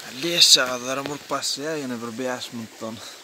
Riesce a dare un passo e io ne probiasmo un tono.